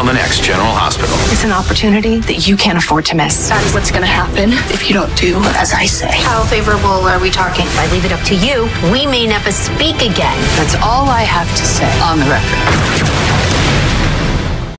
on the next General Hospital. It's an opportunity that you can't afford to miss. That's what's going to happen if you don't do as I say. How favorable are we talking? If I leave it up to you, we may never speak again. That's all I have to say on the record.